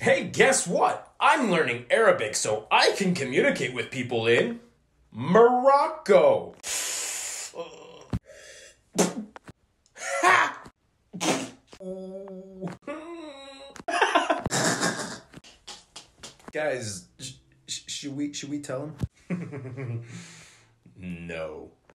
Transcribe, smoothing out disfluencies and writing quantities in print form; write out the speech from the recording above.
Hey, guess what? I'm learning Arabic so I can communicate with people in Morocco. Guys, should we tell him? No.